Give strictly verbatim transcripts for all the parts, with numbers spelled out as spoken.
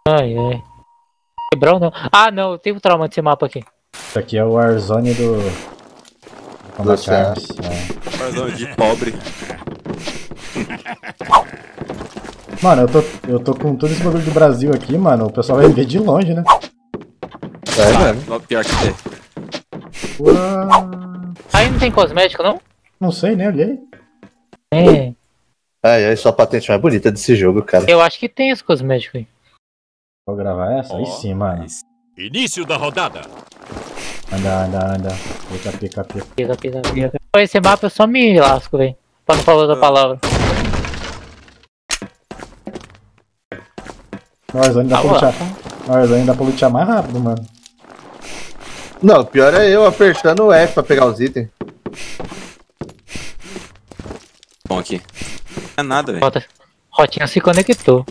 Ai, ai. Quebrou não? Ah, não, eu tenho trauma desse mapa aqui. Isso aqui é o Warzone do... Combat Arms. É. Warzone de pobre. Mano, eu tô, eu tô com todo esse bagulho do Brasil aqui, mano. O pessoal vai ver de longe, né? É, mano. Logo pior que tem. Uau. Aí não tem cosmético, não? Não sei, né? Olhei. É. Ai, ai, só a patente mais bonita desse jogo, cara. Eu acho que tem esse cosmético aí. Vou gravar essa? Aí sim, mano. Início da rodada. Anda, anda, anda. Pica, pica, pica. Pisa, pisa, pisa. Esse mapa eu só me lasco, velho. Pra não falar outra palavra. No Warzone dá Ah, pra ué. lutear. No Warzone dá pra lutear mais rápido, mano. Não, o pior é eu apertando o F pra pegar os itens. Bom aqui. Não é nada, velho. Rota. Rotinha se conectou.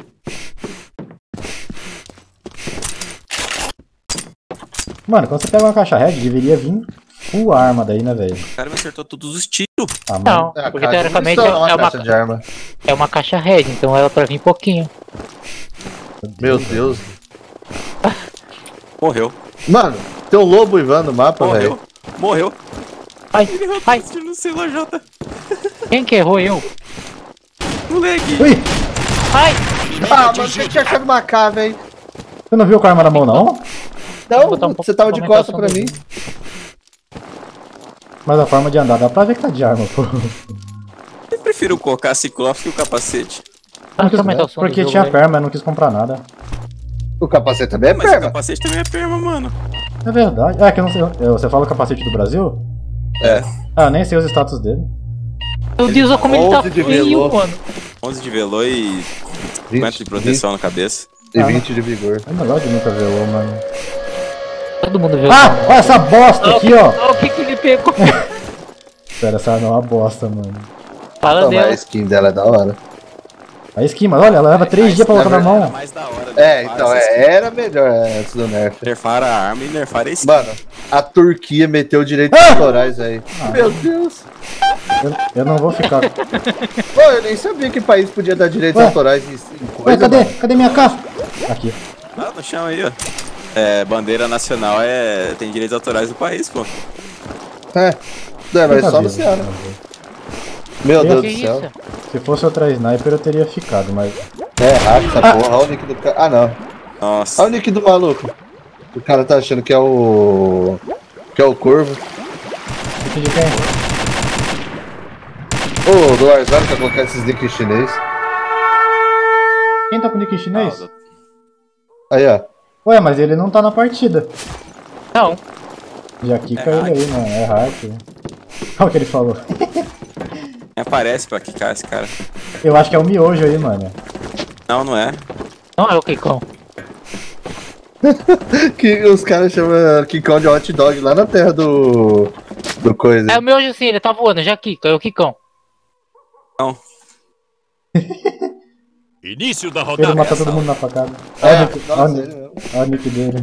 Mano, quando você pega uma caixa red, deveria vir full arma daí, né, velho? O cara me acertou todos os tiros. Ah, mano. Não, É, porque cara, teoricamente não é estoura é uma, caixa de arma. é uma caixa red, então ela pra vir pouquinho. Meu Deus. Morreu. Mano, tem um lobo ivando no mapa, Morreu. velho. Morreu. Ai, ai, No C L J. quem que errou? Eu? Moleque. Ui! Ai! Ah, mano, você tinha achado uma K, velho. Você não viu com a arma na mão, não? Não, botar um pouco você tava de de costa pra aumentação mim. Mas a forma de andar dá pra ver que tá de arma, pô. Eu prefiro colocar a Ciclope que o capacete. Ah, deixa eu aumentar o som do Porque jogo, tinha velho. perma, eu não quis comprar nada. O capacete também é Mas o perma. capacete também é perma, mano. É verdade. É que eu não sei. eu- Você fala o capacete do Brasil? É. Ah, eu nem sei os status dele. Meu Deus, olha como ele tá onze de feio, velô. mano. onze de velô e cinquenta de proteção na cabeça. E vinte de vigor. É melhor de nunca ver o mano. Todo mundo viu. Ah! Olha essa bosta aqui, ó! Olha o que que ele pegou. Sério, essa arma é uma bosta, mano. Fala Toma, a dela. skin dela é da hora. A skin, mas olha, ela leva três dias pra botar na Era mão. mais da hora. É, nerfar então, essas é, era melhor antes do nerf. Nerfaram a arma e nerfaram a skin. Mano, a Turquia meteu direitos Ah! autorais aí. Meu Deus. Eu, eu não vou ficar. Pô, eu nem sabia que país podia dar direitos Ué? autorais em em coisa. Ué, cadê? mano. Cadê minha K? Aqui. Ah, no chão aí, ó. É, bandeira nacional é. Tem direitos autorais do país, pô. É, é mas Nunca só vi, no Ceará. nunca vi. Meu Que Deus Que do céu. isso? Se fosse outra sniper eu teria ficado, mas. É hack essa porra. Olha o nick do cara. Ah, não. Nossa. Olha o nick do maluco. O cara tá achando que é o. Que é o Corvo. Nick de quem? Ô, do Warzone pra colocar esses nicks chinês. Quem tá com nick chinês? Ah, Aí, ó. Ué, mas ele não tá na partida. Não. Já quica É ele aí, né? É hack. Olha o que ele falou. Nem aparece pra quicar esse cara. Eu acho que é o miojo aí, mano. Não, não é. Não é o Kikão. Que os caras chamam King Kong de hot dog lá na terra do. Do coisa. É o meu hoje sim, ele tá voando, já Kika, é o Kikão. Não. Início da Ele rodada. mata todo mundo na facada. É, Olha o nick- nossa, olha o ele nick- mesmo. olha o nick dele.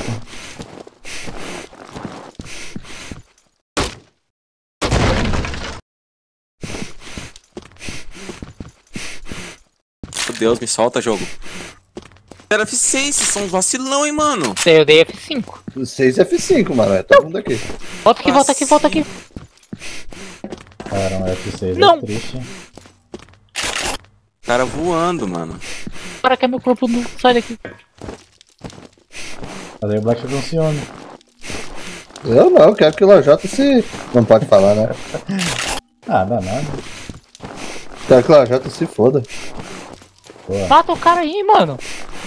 Meu Deus, me solta, jogo. Era F seis, vocês são um vacilão, hein, mano. Eu dei F cinco. seis F cinco, mano. É todo mundo aqui. Volta aqui, volta aqui, volta aqui. Cara, um F seis Não. é triste. Cara voando, mano. Para que é meu corpo não sai daqui. Mas aí o Black funciona. Eu não, eu quero que o Lajota se. Não pode falar, né? Ah, dá nada. Quero que o Lajota se foda. Mata o cara aí, mano.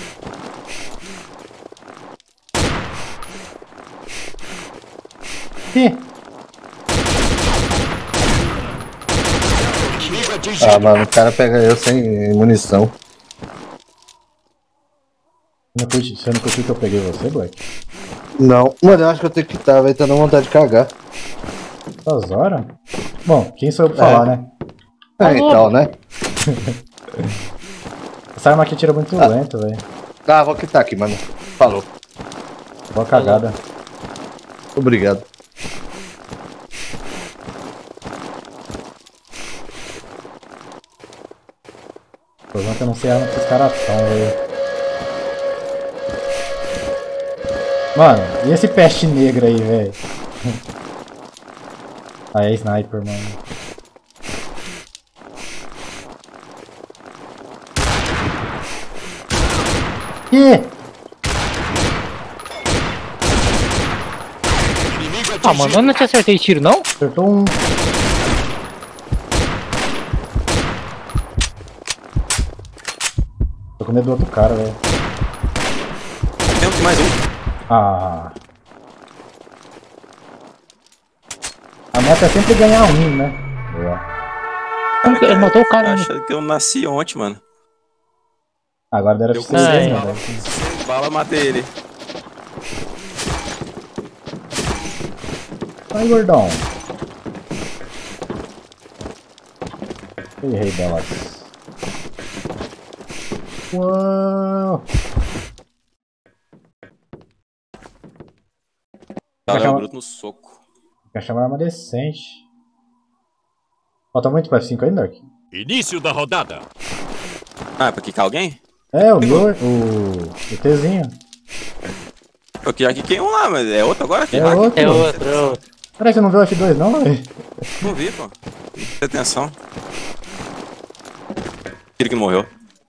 Ih, Ah, mano, o cara pega eu sem munição. não curte- você não curtiu que eu peguei você, Black? Não, mano, eu acho que eu tenho que estar, vai dando vontade de cagar. Essas horas? Bom, quem sou eu pra falar, né? É, então, né? Essa arma aqui tira muito lento, velho. Ah, vou quitar aqui, mano. Falou. Boa cagada. Obrigado. O problema é que eu não sei a arma que os caras estão, velho. Mano, e esse peste negra aí, velho? Ah, é sniper, mano. Que? Ah, mano, eu não te acertei tiro, não? Acertou um. Tô com medo do outro cara, velho. Tem um, mais um. Ah. A meta é sempre ganhar um, né? Boa. Como que ele matou o cara? Né? Acho que eu nasci ontem, mano. Agora deram Eu pra vocês, consegui. né, bala, velho? bala, matei ele. Vai, gordão. Errei delas. Uou. Cara, Achava- é bruto no soco. Quer chamar arma decente. Falta muito pra F cinco ainda, Dark? Início da rodada. Ah, é pra quicar alguém? É, o Lord, o. o Tzinho. Eu já quiquei um lá, mas é outro agora? Que É hack? outro. É outro, é outro. Será que você não viu o F dois não, velho? Não vi, pô. Presta atenção. Tiro que morreu.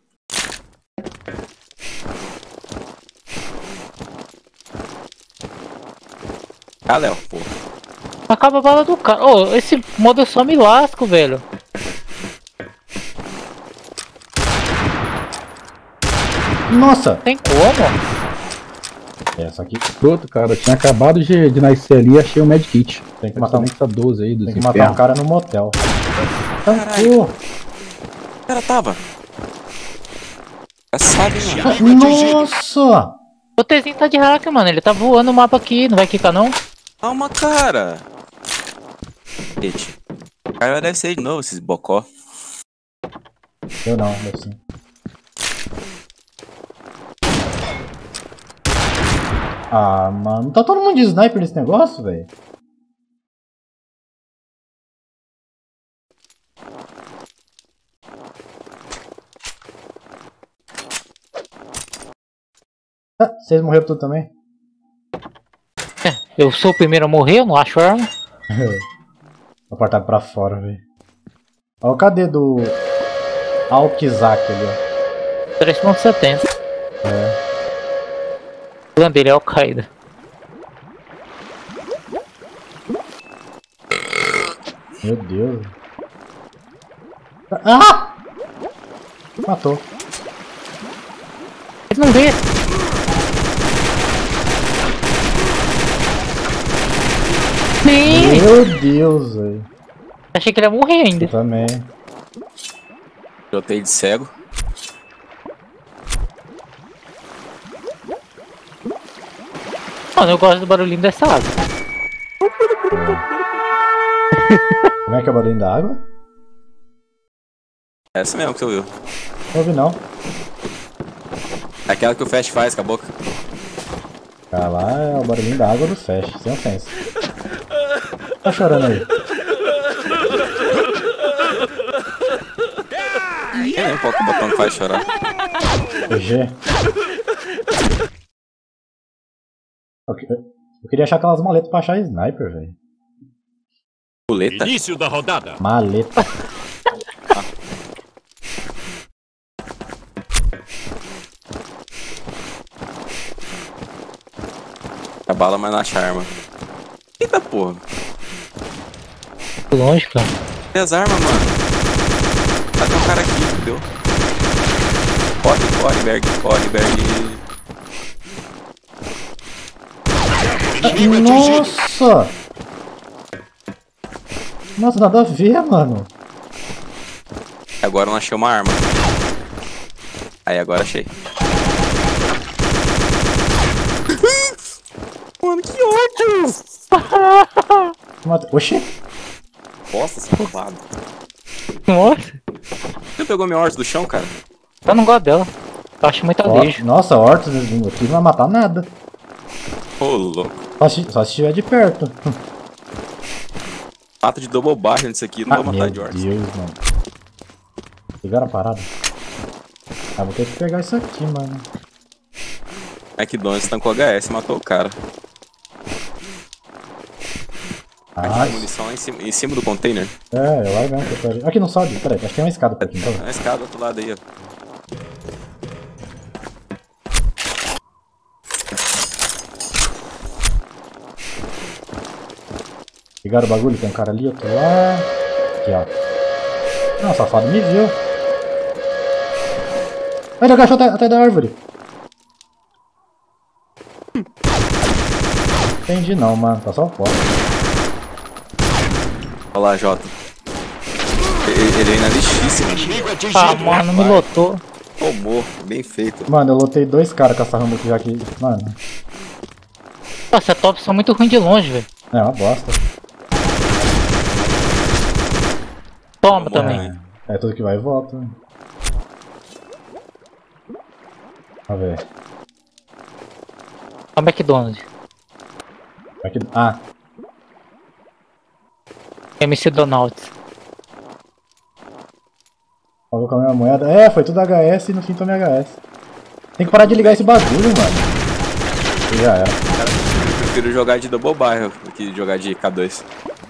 Ah, Léo, pô. Acaba a bala do cara. Ô, esse modo eu só me lasco, velho. Nossa! Tem como? É, só que Pronto, cara, eu tinha acabado de, de nascer ali e achei o medkit. tem que matar um, Matar essa doze aí dos tem que matar um infernos. cara no motel. Caralho. Tancou! O cara tava. Já sabe, mano. Nossa! O Tzinho tá de hack, mano. Ele tá voando o mapa aqui. Não vai quicar, não? Calma, cara. Gente. O cara deve ser de novo, esses bocó. Eu não, deve sim. Ah, mano, tá todo mundo de sniper nesse negócio, velho? Ah, vocês morreram tudo também? Eu sou o primeiro a morrer, eu não acho arma. Vou portar pra fora, velho. Ó, cadê do Alkizak ali, ó? três ponto setenta. É. O plano dele é Al-Qaeda. Meu Deus. Ah! Matou. Ele não vê. Sim! Meu Deus, velho. Achei que ele ia morrer ainda. Eu também. Jotei de cego. Mano, eu gosto do barulhinho dessa água. Como é que é o barulho da água? Essa mesmo que você ouviu. Não ouvi não. Aquela que o Fast faz com a boca. Cara, lá é o barulhinho da água do Flash, sem ofensa. Tá chorando aí. Nem lembro qual que é o botão que faz chorar. G. Eu, que- eu queria achar aquelas maletas pra achar sniper, velho. Puleta. Início da rodada. Maleta. A bala, mas não acha arma. Eita porra. Longe, cara. Cadê as armas, mano? Tá tem um cara aqui, entendeu? Corre, corre, Berg, corre, Berg. Nossa! Nossa, nada a ver, mano. Agora eu não achei uma arma. Aí, agora achei. Mano, que ódio! Mata- Oxi! Bosta, safado. Nossa, Você pegou minha horta do chão, cara? eu não gosto dela. Eu acho muito Ó, alejo. nossa, Hortus aqui não vai matar nada. Ô, louco. Só se, só se estiver de perto. Mata de double barra nisso aqui, não Ah, vou matar meu de horta. Deus, mano. Pegaram a parada? Ah, vou ter que pegar isso aqui, mano. McDonald's tancou H S e matou o cara. Ah, A munição lá em cima, em cima do container. é, eu largo mesmo. que eu tô- Aqui não sobe, peraí, acho que tem uma escada por aqui, então. Na escada do outro lado aí, ó. Ligaram o bagulho, tem um cara ali, outro lá. Aqui, ó. Não, o safado me viu. Ai, ele agachou até, até da árvore. Entendi não, mano. Tá só foto. Olha lá, Jota. Ele, ele é inadistíssimo. Ah, mano, me lotou. Tomou, bem feito. Mano, eu lotei dois caras com essa rama aqui já que. Mano, Nossa, top são muito ruins de longe, velho. é uma bosta. Toma Tomou, também. né? É tudo que vai e volta. Né? Vamos ver. É o McDonald's. Aqui. Ah, M C Donalds. vou com a minha moeda. É, foi tudo H S e no fim tomei H S. Tem que parar de ligar esse bagulho, mano. E já era. Eu prefiro jogar de double barrel do que jogar de K dois.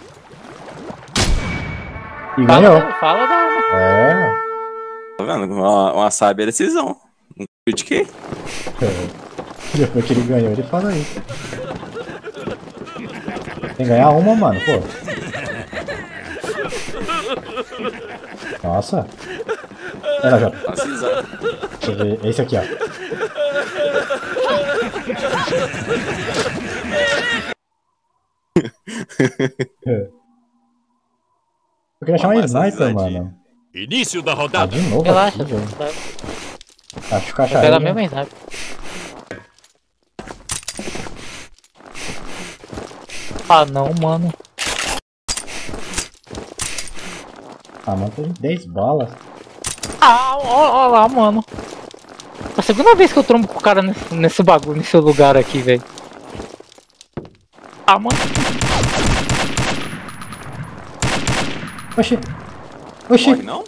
E ganhou. Fala, fala da arma. É. Tá vendo? Uma, uma sábia decisão. Não critiquei. Depois que ele ganhou, ele fala isso. Tem que ganhar uma, mano, pô. Nossa. Olha, Jota. Nossa, exato. Deixa eu ver. Esse aqui, ó. Eu queria chamar Toma essa sniper, risadinha. mano. Início da Ah, rodada. de novo Relaxa, aqui, velho. tá? Acho que o Pela caixa mesma idade. Ah não, mano. Ah, mano, tem dez balas. Ah, ó, ó lá, mano. A segunda vez que eu trombo com o cara nesse, nesse bagulho, nesse lugar aqui, velho. Ah, mano. Oxi. Oxi. Morre não?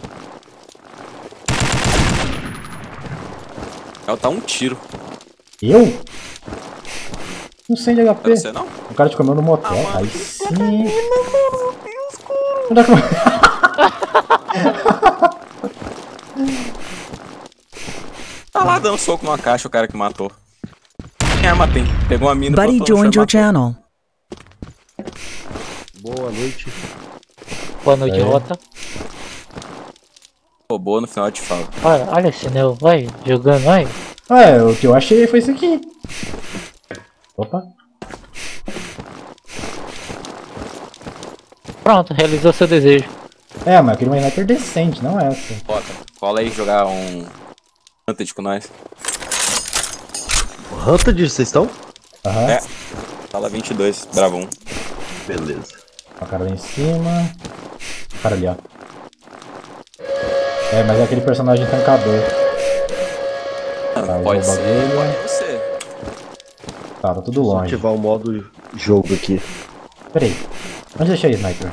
Ela tá um tiro. Eu? Não sei de H Não P. é você não? O cara te comeu no motel. Ah, mano. Aí sim. Onde é que eu... Tá lá dando soco numa caixa o cara que matou. Que arma tem? Pegou uma mina, Buddy botou no joined chão your e matou. channel. Boa noite. Boa noite, É. Rota. Pô, boa, no final eu te falo. Olha, olha esse Neo, vai jogando, vai. Ah, é, o que eu achei foi isso aqui. Opa. Pronto, realizou seu desejo. É, mas eu queria uma sniper decente, não essa. Bota, cola aí jogar um Hunted com nós. Hunted, vocês estão? Aham. É. Fala vinte e dois, bravo um. Beleza. O cara lá em cima. O cara ali, ó. É, mas é aquele personagem tancador. Tá, Pode o ser, bagulho. pode ser. Tá, tá tudo Vou longe. ativar o modo jogo aqui. Peraí. Onde deixei a sniper?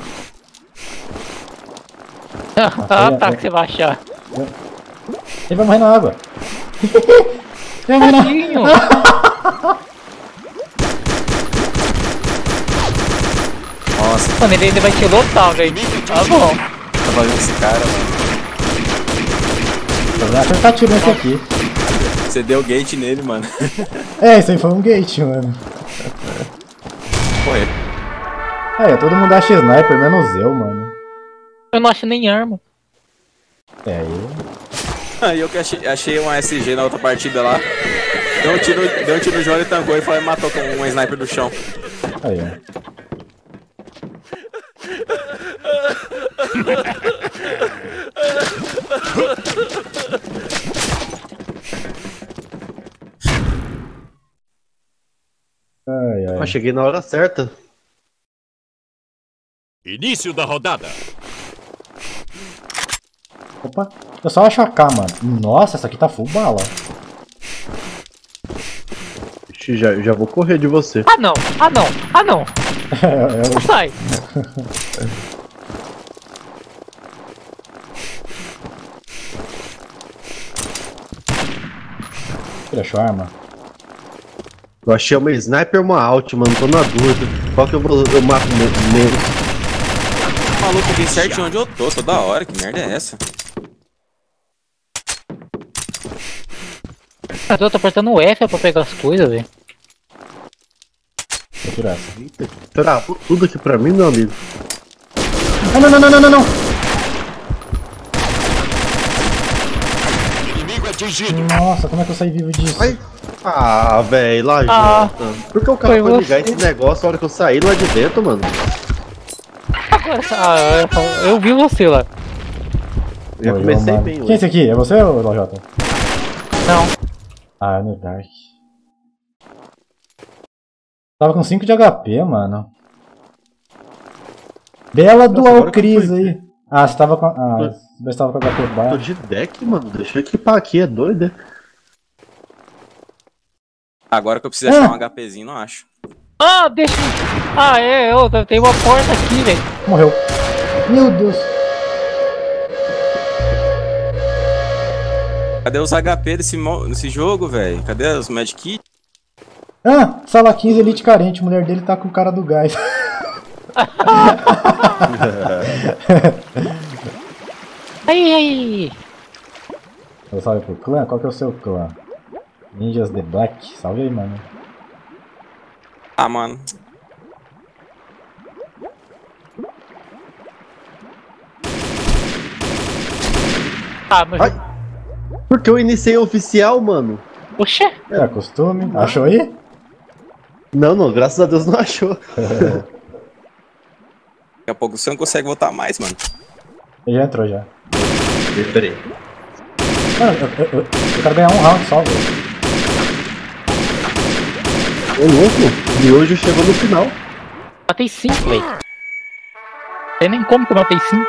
Ah, é- tá, é- que você vai achar. Ele vai morrer na água. Ele vai morrer na Tadinho. Nossa, Mano, ele ainda vai te lotar, velho. Tá bom. tá fazendo esse cara, mano. Eu vou acertar tiro nesse aqui. Você deu gate nele, mano. É, isso aí foi um gate, mano. Foi. É, todo mundo acha sniper, menos eu, mano. Eu não acho nem arma. É, aí. Aí eu que achei, achei uma S G na outra partida lá. Deu um tiro, deu um tiro no João e tancou e foi e matou com um sniper do chão. Aí, ó. Ai, ai. Ah, cheguei na hora certa. Início da rodada. Opa. Eu só acho a K, mano. Nossa, essa aqui tá full bala. Ixi, já, já vou correr de você. Ah não, ah não, ah não. É, é, Sai. ele achou a arma. Eu achei uma sniper ou uma alt, mano. Tô na dúvida. Qual que eu, vou, eu mato me- menos? Maluco, bem certinho onde eu tô, toda hora. Que merda é essa? Eu tô apertando o F pra pegar as coisas, velho. Vou tirar essa. Travou tudo aqui pra mim, meu amigo. Não, não, não, não, não, não, não. Inimigo atingido. Nossa, como é que eu saí vivo disso? Ai. Ah, velho, lá Ah, Por que o cara foi foi ligar você. esse negócio na hora que eu saí lá de dentro, mano? Agora, ah, eu, eu vi você lá. Eu já Oi, comecei mano. bem Quem é hoje. esse aqui? É você ou o Lojota? Não. Ah, é no Dark. Tava com cinco de H P, mano. Bela Nossa, dual agora que eu Cris fui aí. Ah, você tava com. Ah, Tô- você tava com H P Tô baixo. de deck, mano. Deixa eu equipar aqui, é doido, né? Agora que eu preciso Ah. achar um HPzinho, não acho. Ah, deixa. Ah, é, eu tem uma porta aqui, velho. Morreu. Meu Deus. Cadê os H P desse, mo- desse jogo, velho? Cadê os Medkit? Ah, sala quinze Elite carente. A mulher dele tá com o cara do gás. Aí, aí. Eu salve pro clã? Qual que é o seu clã? Ninjas The Black. Salve aí, mano. Ah, mano. Ah, mas. Ai. Porque eu iniciei oficial, mano. Oxê. É costume. Achou aí? Não, não, graças a Deus não achou. Daqui a pouco você não consegue voltar mais, mano. Ele já entrou já. Peraí. Mano, eu, eu, eu, eu quero ganhar um round só, velho. Ô louco, e hoje chegou no final. Matei cinco, velho. Tem nem como que eu matei cinco.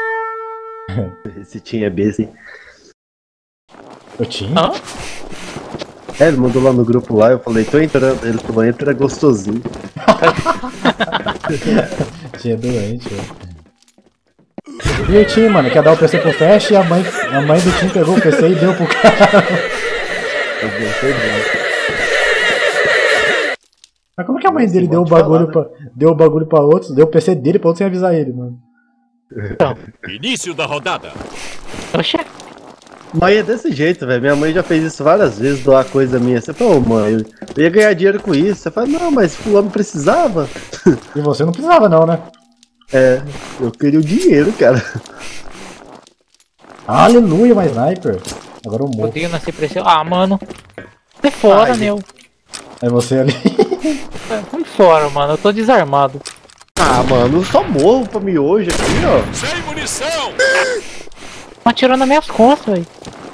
Esse tinha B, assim. Eu tinha? Hã? É, ele mandou lá no grupo lá, eu falei, tô entrando. Ele falou, entra gostosinho. Tinha doente, velho. E o Tim, mano, quer dar o P C pro Flash e a mãe, a mãe do Tim pegou o P C e deu pro cara. Mas como que a mãe dele deu o bagulho pra, deu o bagulho pra outros, deu o P C dele pra outros sem avisar ele, mano? Início da rodada. Oxê. Mãe é desse jeito, velho. Minha mãe já fez isso várias vezes, doar coisa minha. Você falou, mãe, eu eu ia ganhar dinheiro com isso. Você fala, não, mas fulano precisava. E você não precisava não, né? É, eu queria o dinheiro, cara. Aleluia, uma sniper. Agora eu morro. Odeio nascer pra esse. Ah, mano. Sai fora, Ai, meu. É você ali. Sai fora, mano. Eu tô desarmado. Ah, mano, eu só morro pra mim hoje aqui, ó. Sem munição. Atirou nas minhas costas, velho.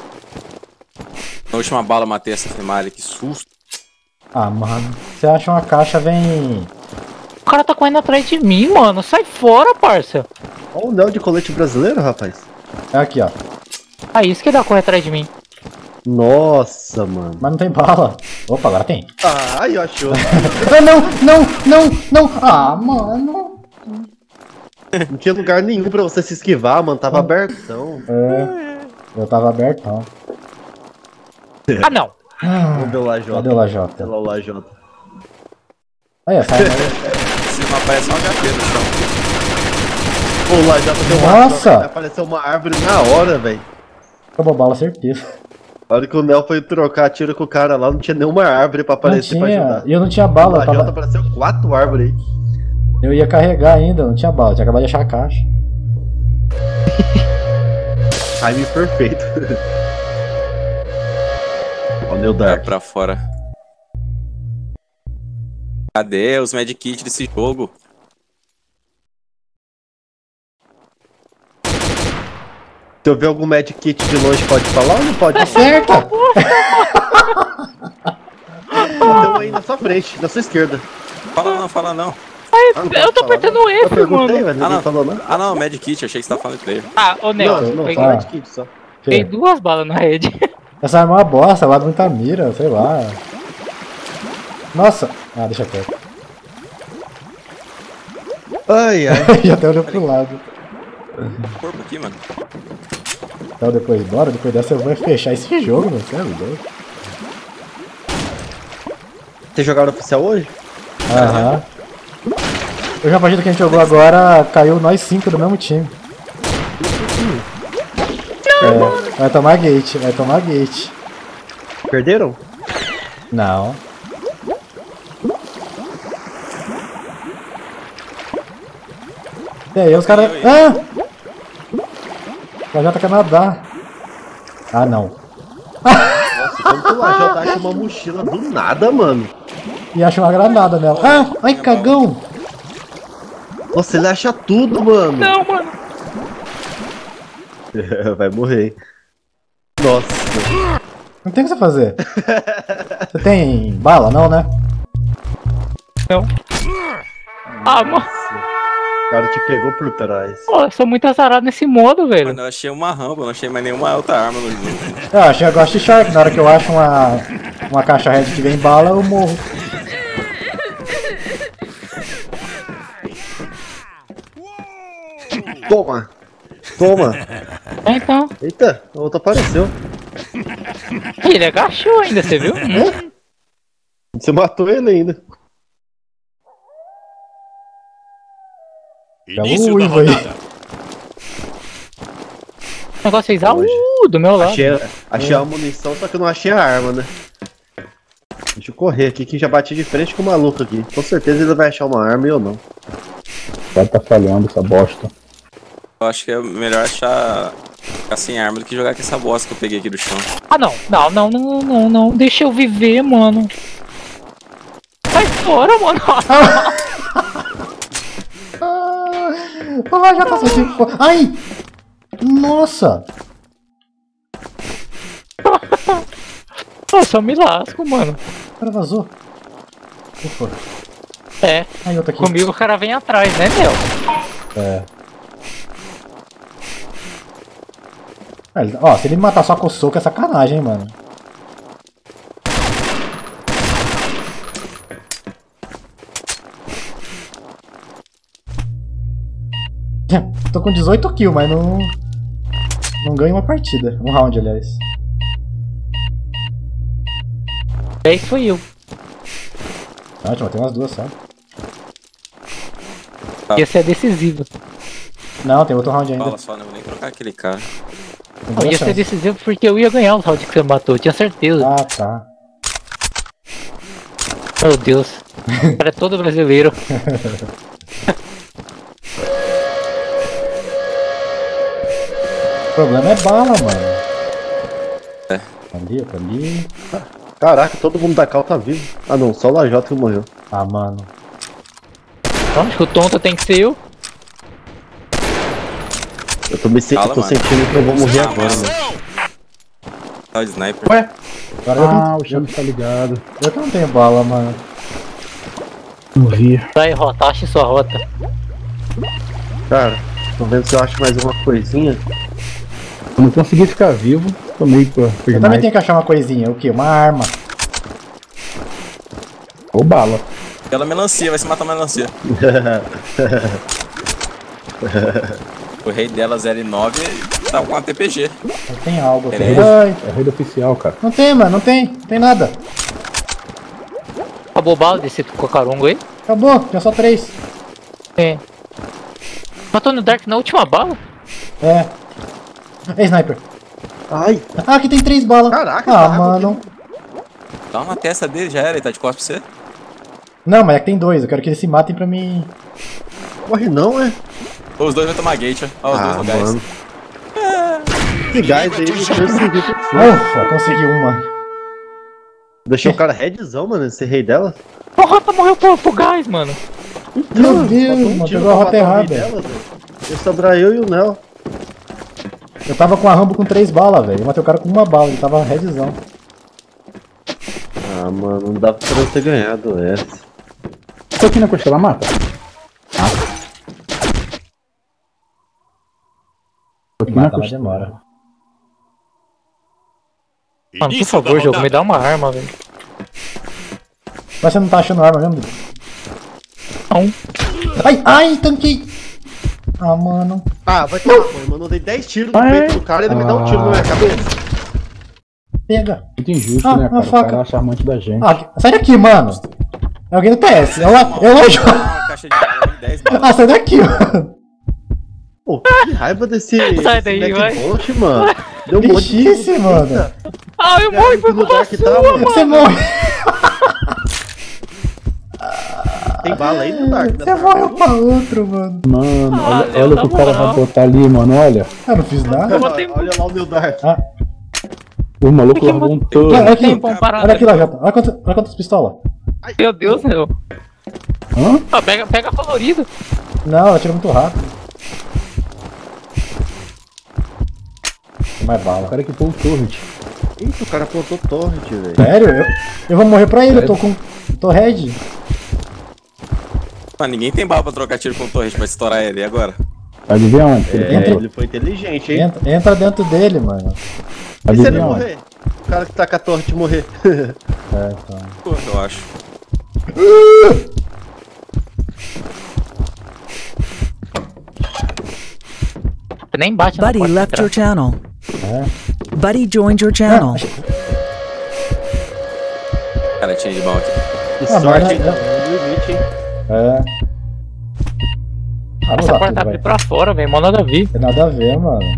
Na última bala eu matei essa femalha, que susto. Ah, mano. Você acha uma caixa, vem... O cara tá correndo atrás de mim, mano. Sai fora, parça. Olha o Neo de colete brasileiro, rapaz. É aqui, ó. Ah, isso que dá correr atrás de mim. Nossa, mano. Mas não tem bala. Opa, agora tem. Ah, aí achou. Ah, não, não, não, não. Ah, mano. Não tinha lugar nenhum pra você se esquivar, mano. Tava abertão. É, eu tava abertão. Ah, não. Vamos ver o Cadê o Lajota. Lajota? Olha lá o Lajota. Aí, sai, sai. Se não aparece um H P no chão. Pô, o Lajota deu uma Nossa! troca, apareceu uma árvore na hora, velho. Acabou a bala, certeza. A hora que o Nel foi trocar tiro com o cara lá, não tinha nenhuma árvore pra Não aparecer pra tinha. ajudar. E eu não tinha O bala. Eu, Lajota tava... apareceu quatro árvores aí. eu ia carregar ainda, não tinha bala. Tinha acabado de achar a caixa. Time perfeito. Olha o Neo Vai Dark. pra fora. Cadê os medkits desse jogo? Se eu ver algum medkit de longe, pode falar ou não pode? Acerta! Então aí na sua frente, na sua esquerda. Fala não, fala não. Ah, não Eu pode tô falar, apertando não? o Eu F, perguntei, mano. mas ninguém Ah, não. falou não. Ah não, medkit, achei que você tava falando player. Ah, ô, Nel. Não, não, peguei, só Ah. medkit só. peguei Fê, duas balas na rede. essa arma é uma bosta, lá muita mira, sei lá. Nossa! Ah, deixa quieto. Ai, ai. Já até olhou pro lado. Corpo aqui, mano. Então depois, bora, depois dessa eu vou fechar esse jogo, mano. Você é louco. Vocês jogaram oficial hoje? Aham. Hoje a partida que a gente jogou agora, caiu nós cinco do mesmo time. É, vai tomar gate, vai tomar gate. Perderam? Não. E aí, os caras... Ah! O Lajota quer nadar. Ah, não. Nossa, como que o Lajota acha uma mochila do nada, mano? E acha uma granada nela. Ah! Ai, cagão! Nossa, ele acha tudo, mano. Não, mano. Vai morrer. Nossa. Não tem o que você fazer. Você tem bala, não, né? Não. Ah, mano. O cara te pegou por trás. Pô, eu sou muito azarado nesse modo, velho. Mano, eu achei uma rampa, eu não achei mais nenhuma outra arma no jogo. Eu achei a Ghost Shark. Na hora que eu acho uma, uma caixa red que vem bala, eu morro. Toma. Toma. É, então. Eita, a outra apareceu. Ele agachou ainda, você viu? Hum. Você matou ele ainda. Início da uivo aí. rodada. O negócio fez ah, uh, do meu lado. Achei, achei a munição, só que eu não achei a arma, né? Deixa eu correr aqui que já bati de frente com o maluco aqui. Com certeza ele vai achar uma arma e eu não. Vai tá falhando essa bosta. Eu acho que é melhor achar ficar sem arma do que jogar com essa bosta que eu peguei aqui do chão. Ah, não. Não, não, não, não, não. Deixa eu viver, mano. Sai fora, mano. O Lajota só ficou... Ai! Nossa! Eu só me lasco, mano. O cara vazou. Ufa. É. Aí, outro aqui. Comigo o cara vem atrás, né, meu? É. Ah, ele- Ó, se ele me matar só com o soco é sacanagem, hein, mano. Tô com dezoito kills, mas não. Não ganho uma partida. Um round, aliás. dez foi eu. Ótimo, tem umas duas só. Tá. Ia ser decisivo. Não, tem outro round ainda. Fala só, não vou nem trocar aquele cara. Tem Não, duas ia ser chances. decisivo porque eu ia ganhar os rounds que você matou, tinha certeza. Ah, tá. Meu Deus. O cara é todo brasileiro. O problema é bala, mano. É. Ali, outro ali. Caraca, todo mundo da cal tá vivo. Ah não, só o Lajota que morreu. Ah, mano. Acho que o tonto tem que ser eu. Eu tô me se- Fala, eu tô mano. sentindo que eu vou morrer agora, mano. Ação! Tá o sniper. Ué? Agora eu, Ah, não, o Chames tá ligado. eu que não tenho bala, mano. Não vi. Vai, rota, ache sua rota. Cara, tô vendo se eu acho mais uma coisinha. Eu não consegui ficar vivo. Tomei por, por Eu também tenho que achar uma coisinha. O quê? Uma arma. Ou bala. Aquela melancia, vai se matar a melancia. O rei dela zero nove tá com a T P G. Não tem algo. É Tem... mesmo? Ai, É rede oficial, cara. não tem, mano. Não tem. Não tem nada. Acabou bala desse cocarongo aí? Acabou. Tinha só três. É. Matou no Dark na última bala? É. É sniper. Ai, Ah, aqui tem três balas. Caraca, Ah, tá mano. Dá uma testa dele, já era, ele tá de costas pra você. Não, mas é que tem dois. Eu quero que eles se matem pra mim. corre não, é? Os dois vão tomar gate, ó. Ó, os dois Ah, no gás. mano. Esse gás aí me perseguiu. Ufa, consegui uma. Deixei o cara redzão, mano, esse rei dela. O Rota morreu pro, pro gás, mano. Meu Deus, Faltou um mano. tiro Pegou a pra rota matar o rei errada. dela, velho. Ia sobrar eu e o Nel. Eu tava com a Rambo com três balas, velho. Eu matei o cara com uma bala. Ele tava redzão. Ah, mano, não dá pra eu ter ganhado essa. Tô aqui na costela, mata. Tô aqui na Mata, mas costela. demora. Mano, por Início favor, da jogo, me rodada. dá uma arma, velho. Mas você não tá achando arma mesmo? Não. Ai, ai, tanquei. Ah, mano. Ah, vai tomar banho, mano. Eu dei dez tiros no Ai. peito do cara e ele me dá um tiro na minha cabeça. Pega. Muito injusto, Ah, né, uma cara? O faca. cara acha amante da gente. Ah, sai daqui, mano. É alguém do T S. Eu, eu, eu, Uma caixa de bala de dez balas. Ah, sai daqui, mano. Pô, que raiva desse, Sai desse daí, vai. MacBook, mano. Deu um monte de Bichice, tiro. mano. Eita, Ah, eu morri por no culpa lugar que sua, tá, mano. Você morre. Tem bala aí no Dark? Você morreu pra outro, mano. Mano, Ah, olha, Deus, olha o na que o cara moral. vai botar ali, mano, olha. Eu não fiz nada. botei- Olha lá o meu Dark. Ah, O maluco Que largou um mo- todo. olha aqui. Tem bom parada. Olha aqui, Lajota. Olha quantas, olha quantas pistolas. Meu Deus, meu. Hã? Ah, pega, pega colorido. Não, ela tira muito rápido. Tem mais O bala. cara que pôs o torrent. Eita, o cara apontou torrent, velho. Sério? Eu, eu vou morrer pra ele, eu tô com. Eu tô red. Mano, ninguém tem bala pra trocar tiro com torrente pra estourar ele, e agora? Adivinha onde? que ele É, entrou? ele foi inteligente, hein? Entra, entra dentro dele, mano. E se ele Adivinha onde? morrer? O cara que tá com a torre de morrer. É, então. Pô, eu acho. Você nem bate na Buddy porta left de your trás. channel. É. Buddy joined your channel. Cara, tinha de bala aqui. Que Ah, sorte, mas hein? é- No limite, hein? É. Ah, não Essa dá porta tudo, tá vai. abrindo pra fora, velho. Mó nada a ver. Tem nada a ver, mano.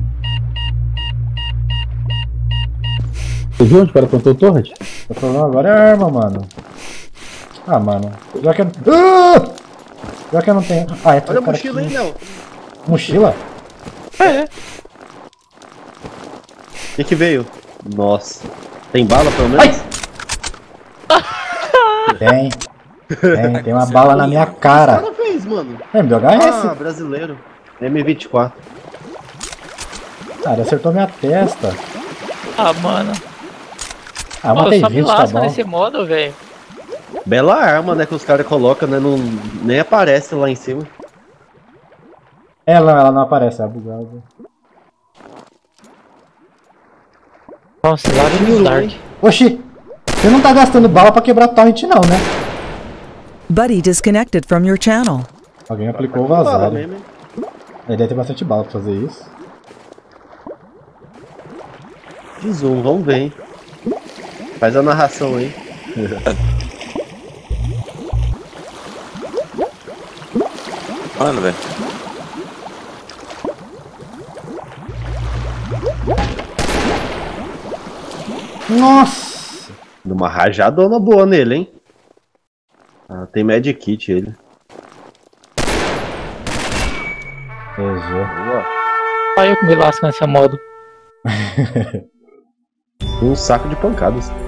Você viu onde o cara plantou o torrent? O problema agora é a arma, mano. Ah, mano. Já que eu. Ah! Já que eu não tenho. Ah, é Olha a cara mochila, aqui. hein, Léo? Mochila? É. O que que veio? Nossa. Tem bala, pelo menos? Tem. Tem, tem uma bala na minha O que o cara. cara fez, mano? É, M W S? Ah, brasileiro. M vinte e quatro. Cara, acertou minha testa. Ah, mano. Ah, Pô, eu matei só me vinte, tá lasco bom. nesse modo, velho. Bela arma, né, que os caras colocam, né? Não, nem aparece lá em cima. Ela, ela não aparece, é bugada. Nossa, lá vem o Dark. Oxi! Você não tá gastando bala pra quebrar torrent não, né? Buddy disconnected from your channel. Alguém aplicou o Bala vazar. mesmo, hein? Ele deve ter bastante bala pra fazer isso. De zoom, vamos ver, hein? Faz a narração aí. Mano, velho. Nossa! Numa rajadona boa nele, hein? Ah, tem medkit ele. G G. Boa. Só eu que me lasco nesse modo. Um saco de pancadas.